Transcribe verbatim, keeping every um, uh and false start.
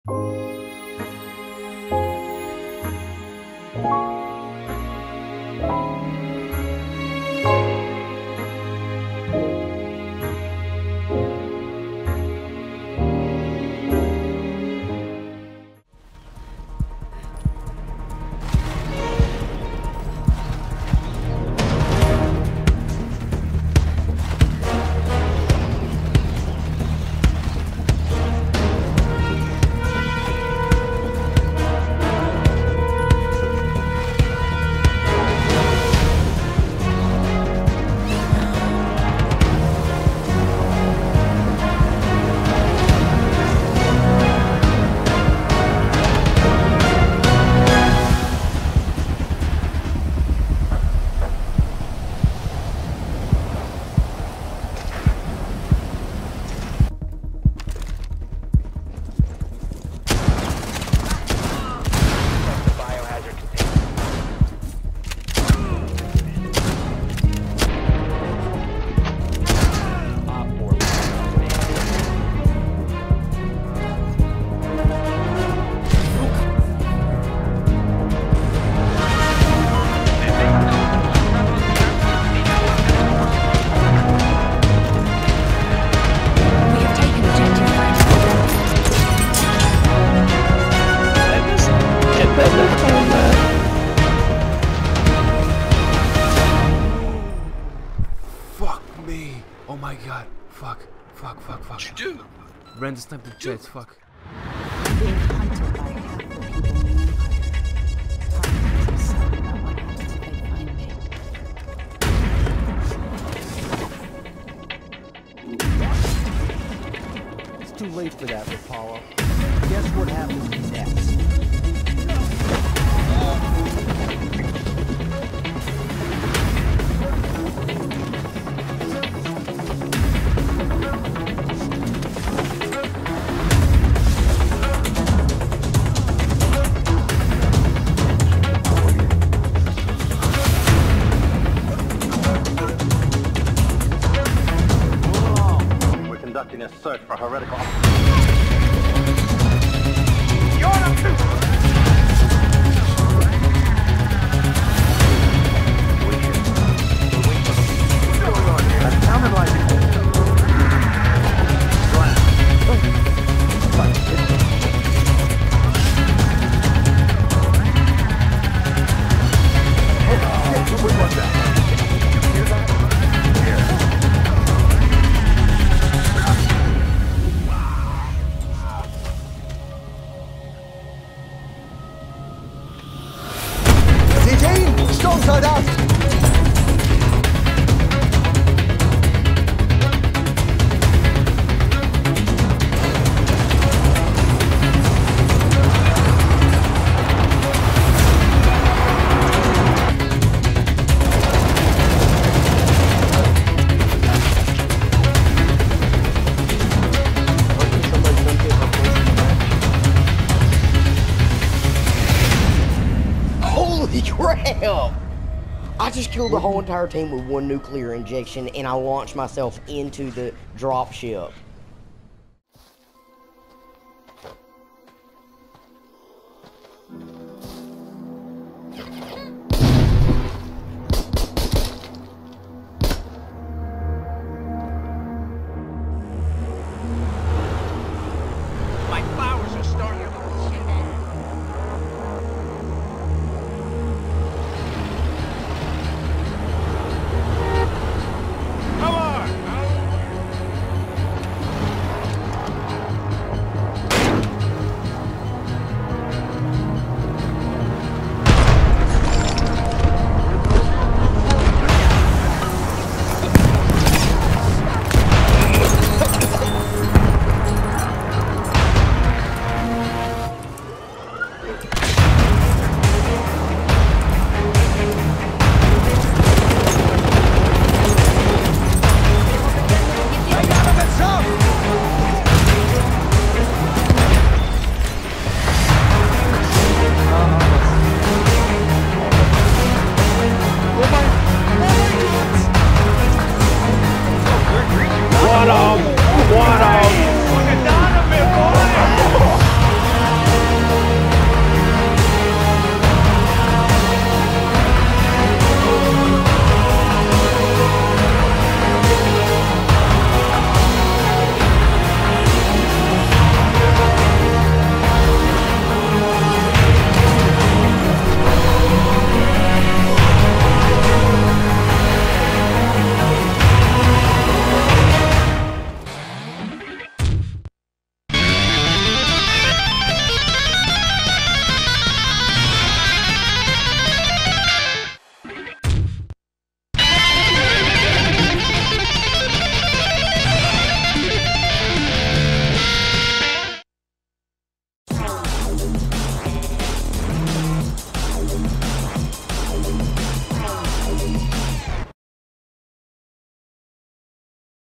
Fuck me! Oh my god. Fuck. Fuck, fuck, fuck. What'd you do? Ran to snipe the jets, fuck. I'm being hunted by half the people in the Empire. Time to tell about what happens if they find me. It's too late for that, Apollo. Guess what happens next? Conducting a search for heretical. That sounded like Strongside out! Holy crap! I just killed the whole entire team with one nuclear injection and I launched myself into the drop ship.